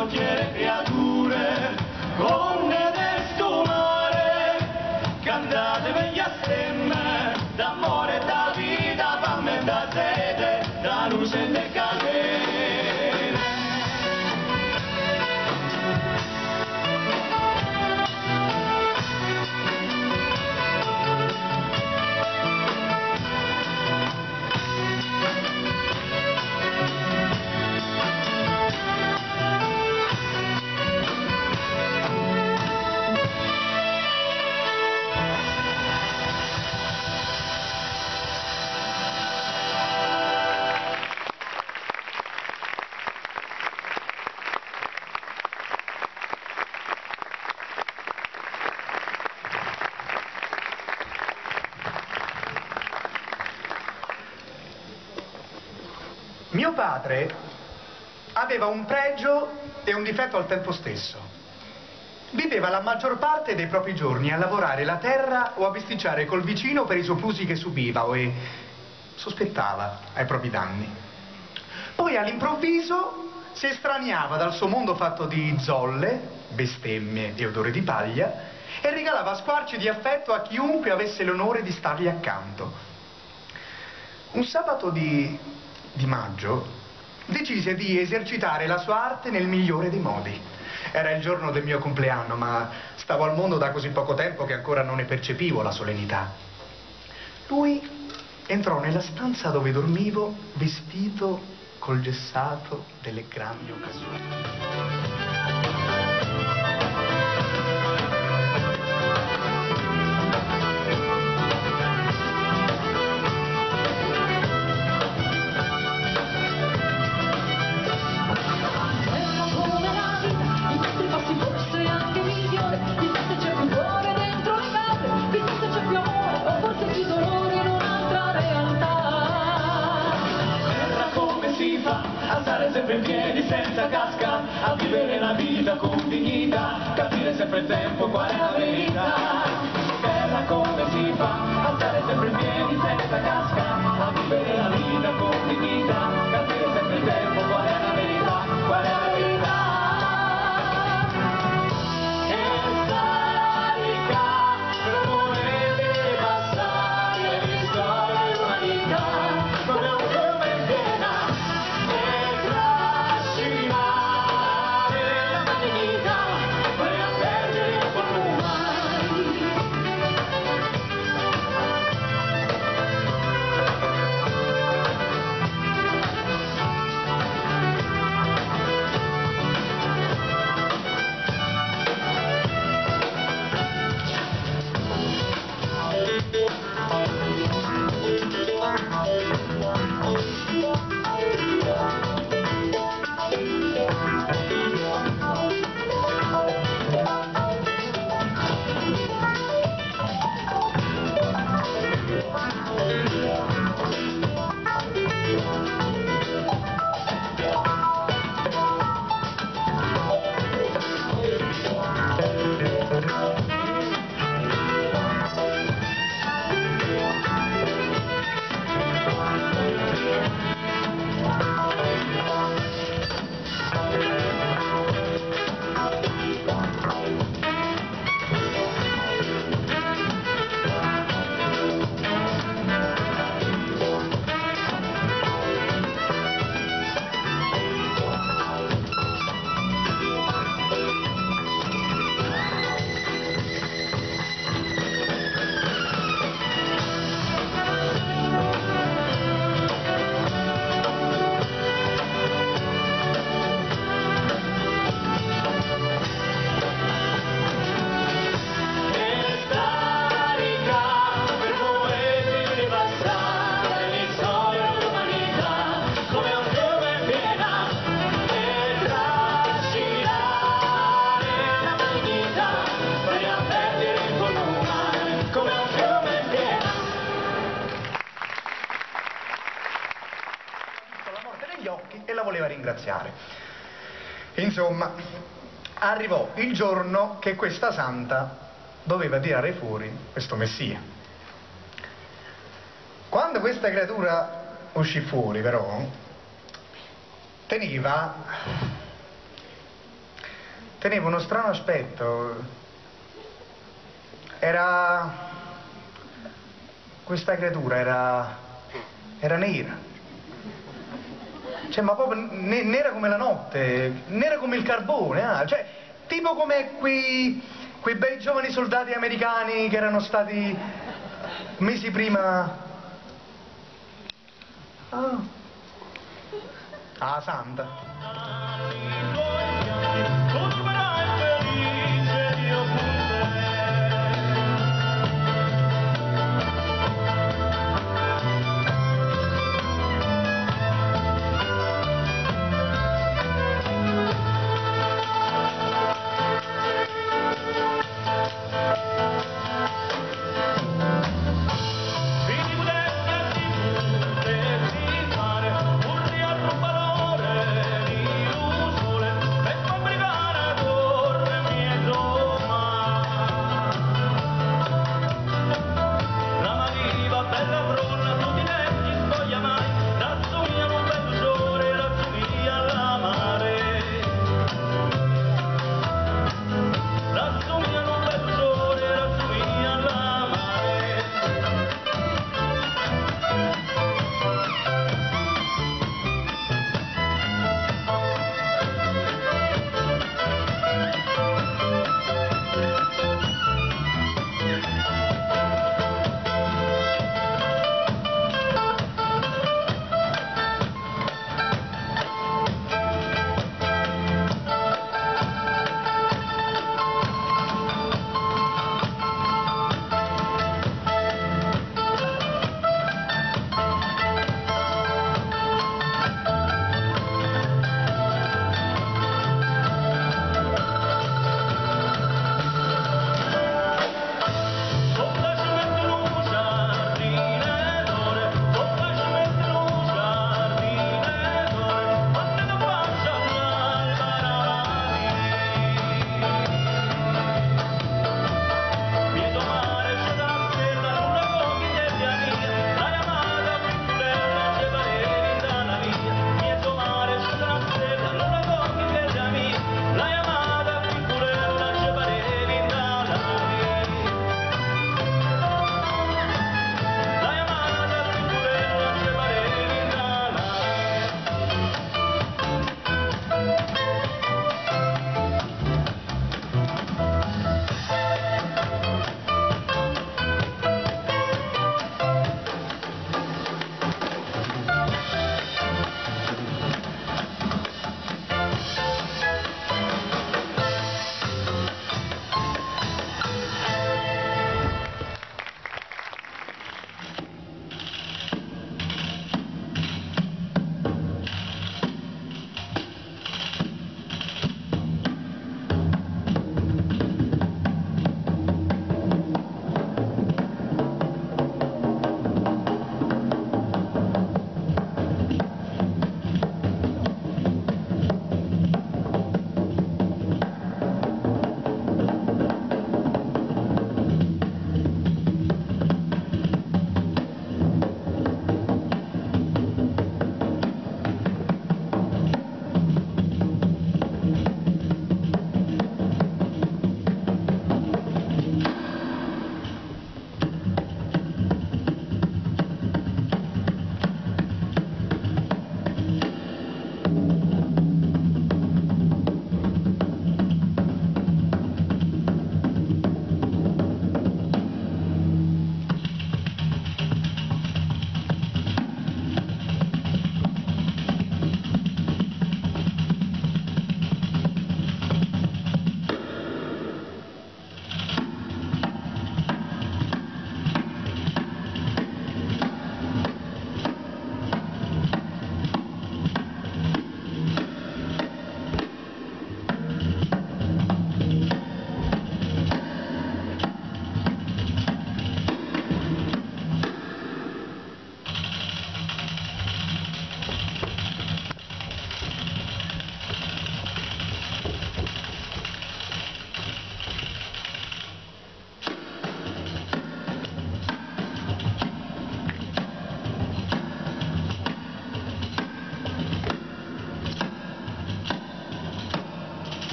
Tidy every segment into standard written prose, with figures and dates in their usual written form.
raccogliere creature con desto mare, cantate per gli astemme, d'amore e da vita, fame e da sete, da luce e da catene. Mio padre aveva un pregio e un difetto al tempo stesso. Viveva la maggior parte dei propri giorni a lavorare la terra o a bisticciare col vicino per i soprusi che subiva e sospettava ai propri danni. Poi all'improvviso si estraniava dal suo mondo fatto di zolle, bestemmie e odore di paglia e regalava squarci di affetto a chiunque avesse l'onore di stargli accanto. Un sabato di maggio decise di esercitare la sua arte nel migliore dei modi. Era il giorno del mio compleanno, ma stavo al mondo da così poco tempo che ancora non ne percepivo la solennità. Lui entrò nella stanza dove dormivo vestito col gessato delle grandi occasioni. A stare sempre in piedi senza casca, a vivere la vita con dignità, capire sempre il tempo qual è la verità. Terra come si fa, a stare sempre in piedi senza casca, a vivere la vita con dignità, capire sempre il tempo qual è la verità, qual è la verità. E starica per volere passare le storie l'umanità, come un fiume in piena. E la voleva ringraziare. Insomma, arrivò il giorno che questa santa doveva tirare fuori questo messia. Quando questa creatura uscì fuori, però, teneva teneva uno strano aspetto. Questa creatura era nera. Cioè, ma proprio nera come la notte, nera come il carbone, cioè, tipo come quei bei giovani soldati americani che erano stati mesi prima... Santa.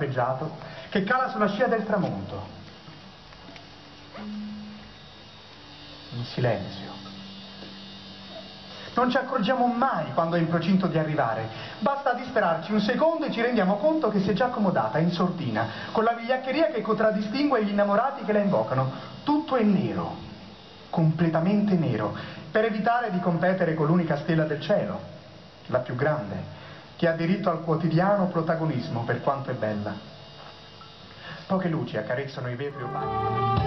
scappeggiato che cala sulla scia del tramonto. In silenzio. Non ci accorgiamo mai quando è in procinto di arrivare. Basta disperarci un secondo e ci rendiamo conto che si è già accomodata in sordina, con la vigliaccheria che contraddistingue gli innamorati che la invocano. Tutto è nero, completamente nero, per evitare di competere con l'unica stella del cielo, la più grande, che ha diritto al quotidiano protagonismo per quanto è bella. Poche luci accarezzano i vetri opachi.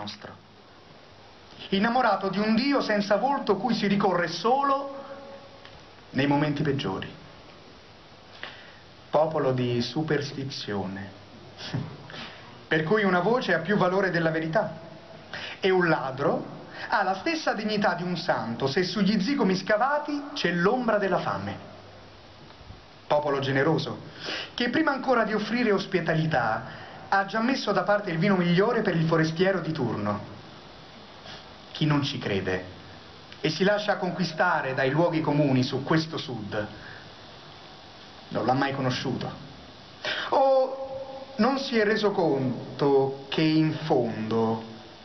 nostro. Innamorato di un Dio senza volto cui si ricorre solo nei momenti peggiori. Popolo di superstizione, per cui una voce ha più valore della verità e un ladro ha la stessa dignità di un santo se sugli zigomi scavati c'è l'ombra della fame. Popolo generoso, che prima ancora di offrire ospitalità ha già messo da parte il vino migliore per il forestiero di turno. Chi non ci crede e si lascia conquistare dai luoghi comuni su questo sud non l'ha mai conosciuto. O non si è reso conto che in fondo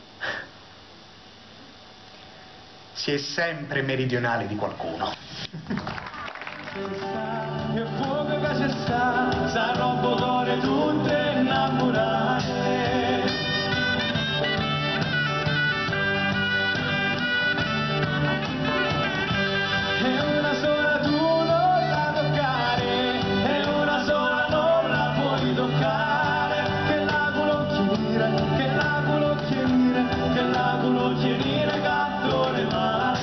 si è sempre meridionale di qualcuno. Il fuoco che ci sta, sarà un potore tutte innamorate. E una sola tu non la toccare, e una sola non la puoi toccare. Che l'aculo chiedere, che l'aculo chiedere, che l'aculo chiedere canto le mani.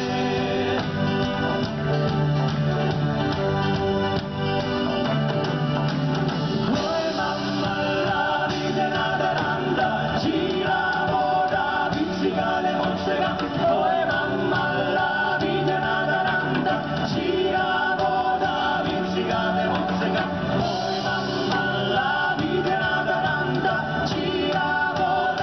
Gira,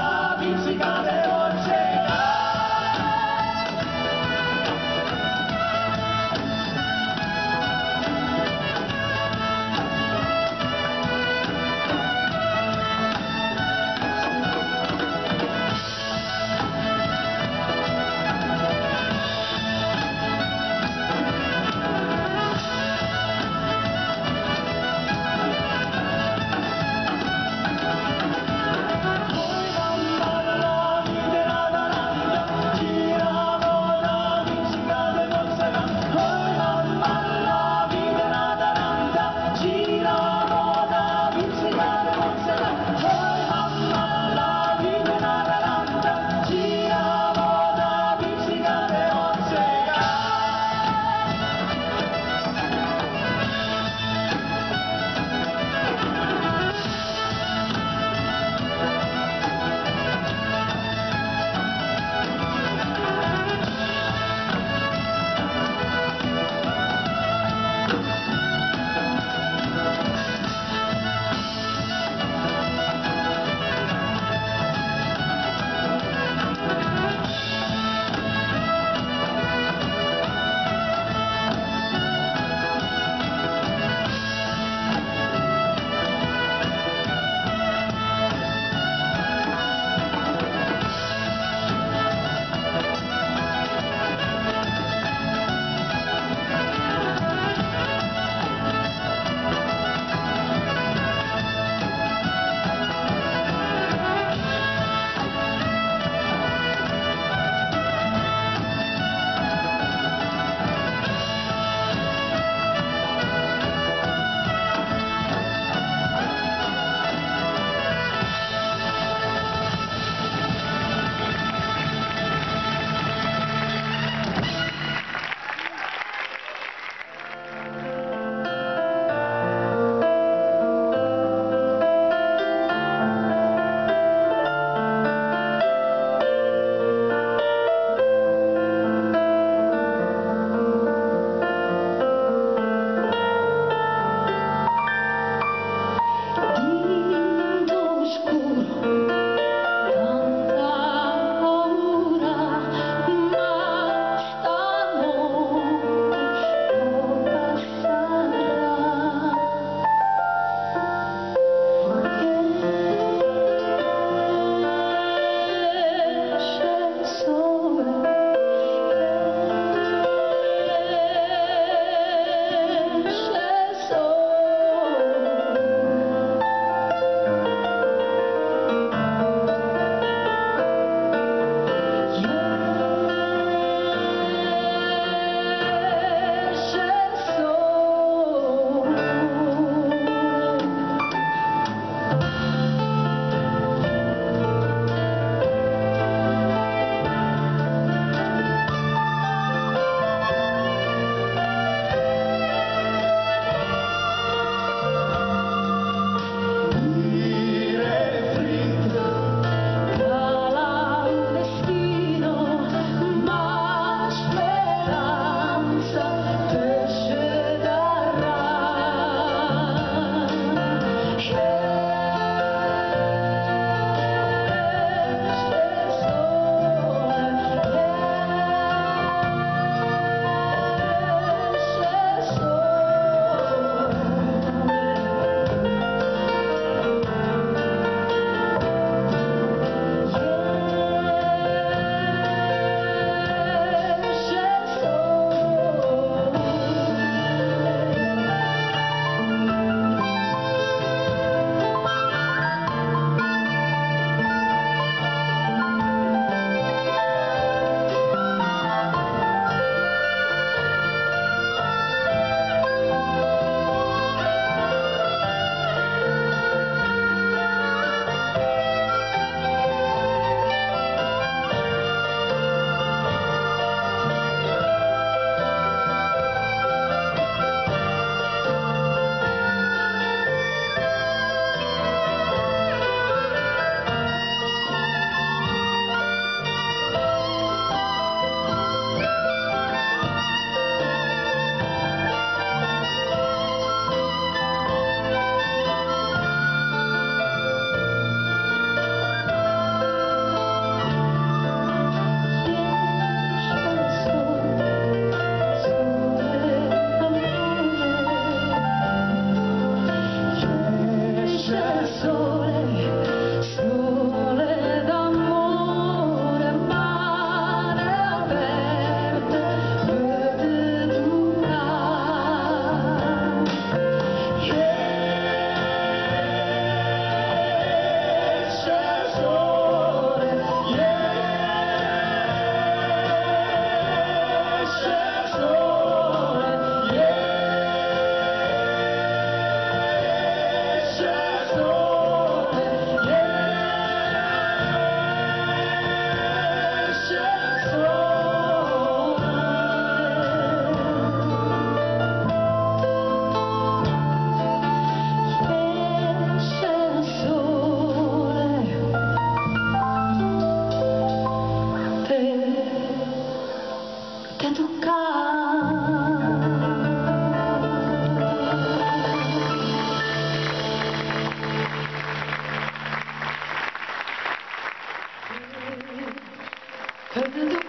per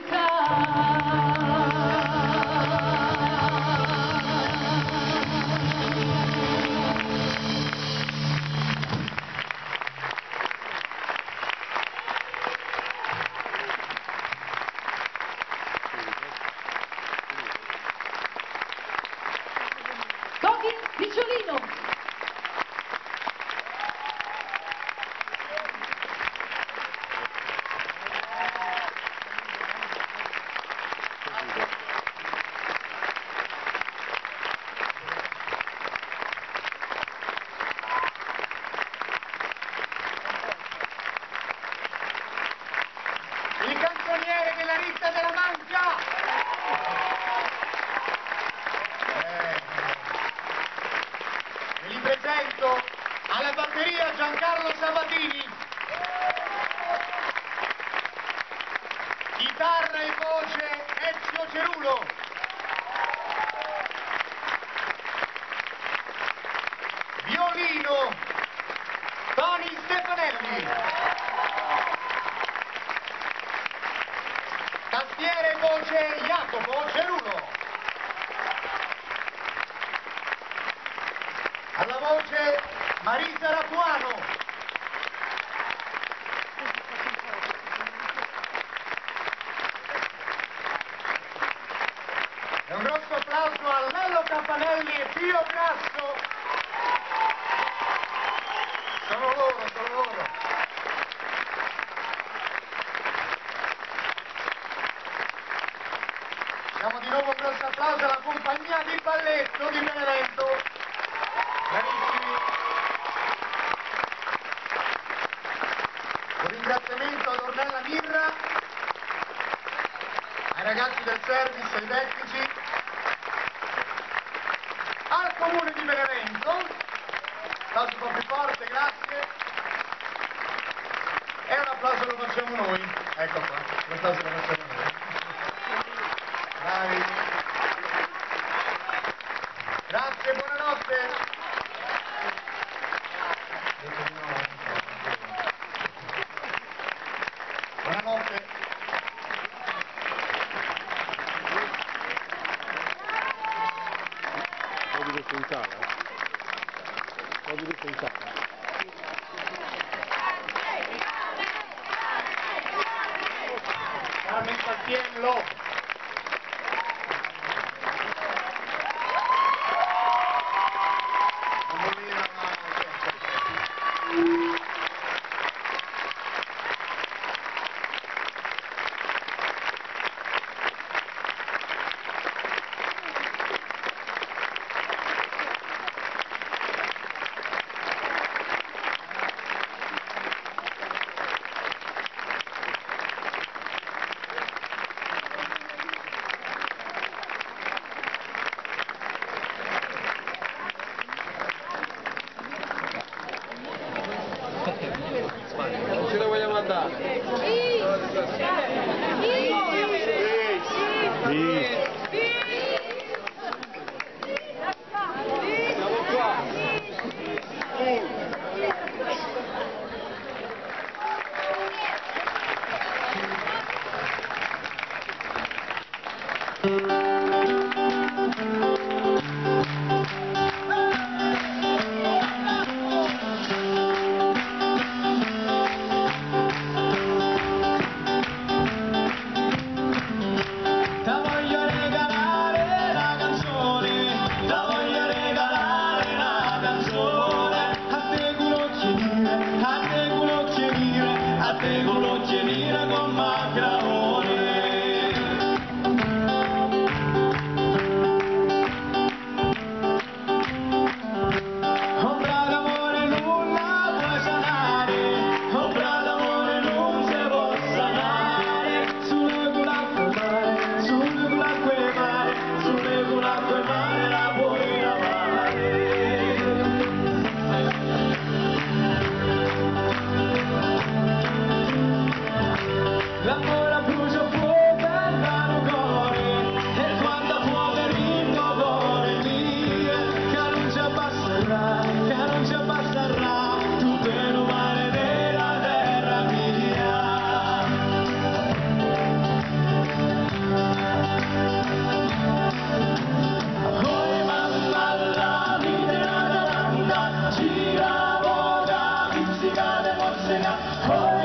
Totti Picciolino. Il canzoniere della Ritta della Mancia! E li presento alla batteria Giancarlo Sabatini, chitarra e voce Ezio Cerulo, violino Tony Stefanelli, tastiere e voce Jacopo Cerulo, alla voce Marisa Rapuano, e un grosso applauso a Lello Campanelli e Pio Grasso. Sono loro, sono loro. Diamo di nuovo un grosso applauso alla compagnia di balletto di Benevento. Bravissimi. Un ringraziamento ad Ornella Mirra, ai ragazzi del service, ai tecnici, al comune di Benevento. Applauso un po' più forte, grazie. E un applauso lo facciamo noi. Ecco qua, l'applauso lo facciamo noi. Bravi. Grazie, buonanotte. Buonanotte. Ho di questo in sala. Ho di questo in sala. Carmen Saltiello. Non ce la vogliamo andare? Siamo qua. Messina,